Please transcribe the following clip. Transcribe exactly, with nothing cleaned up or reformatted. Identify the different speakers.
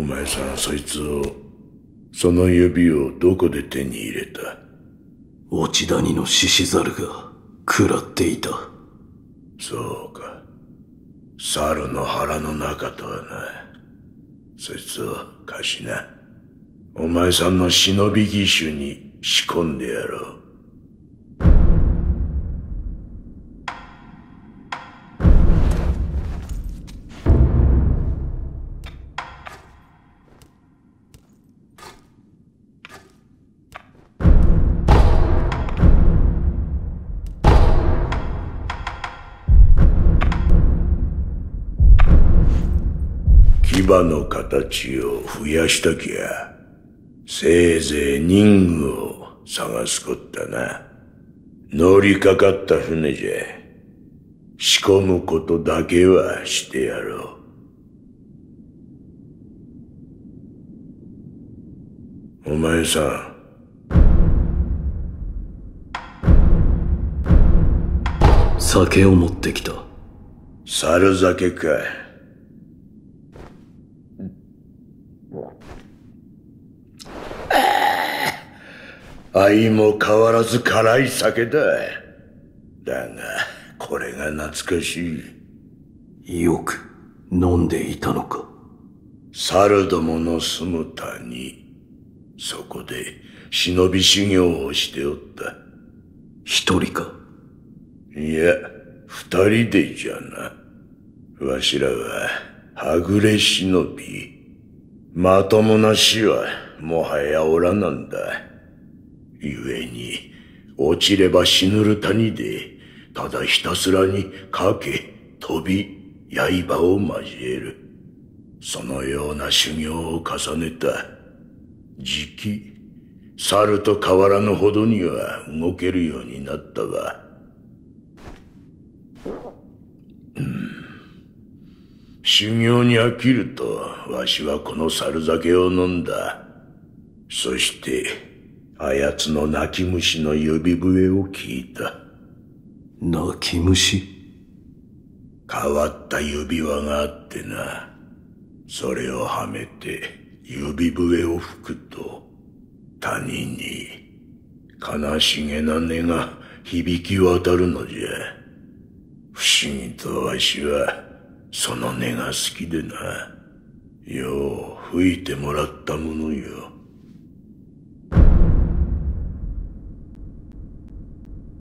Speaker 1: 前さん、そいつを、その指をどこで手に入れた？
Speaker 2: 落谷の獅子猿が食らっていた。
Speaker 1: そうか。猿の腹の中とはな。そいつを貸しな。お前さんの忍び義手に仕込んでやろう。牙の形を増やしたきゃ、せいぜい任具を探すこったな。乗りかかった船じゃ、仕込むことだけはしてやろう。お前さん。
Speaker 2: 酒を持ってきた。
Speaker 1: 猿酒か。相も変わらず辛い酒だ。だが、これが懐かし
Speaker 2: い。よく飲んでいたのか。
Speaker 1: 猿どもの住む谷、そこで忍び修行をしておった。
Speaker 2: 一人か？
Speaker 1: いや、二人でじゃな。わしらは、はぐれ忍び。まともな死は、もはやおらなんだ。故に、落ちれば死ぬる谷で、ただひたすらにかけ、飛び、刃を交える。そのような修行を重ねた。じき、猿と変わらぬほどには動けるようになったが、うん、修行に飽きると、わしはこの猿酒を飲んだ。そして、あやつの泣き虫の指笛を聞いた。
Speaker 2: 泣き虫？
Speaker 1: 変わった指輪があってな。それをはめて指笛を吹くと、谷に悲しげな音が響き渡るのじゃ。不思議とわしはその音が好きでな。よう吹いてもらったものよ。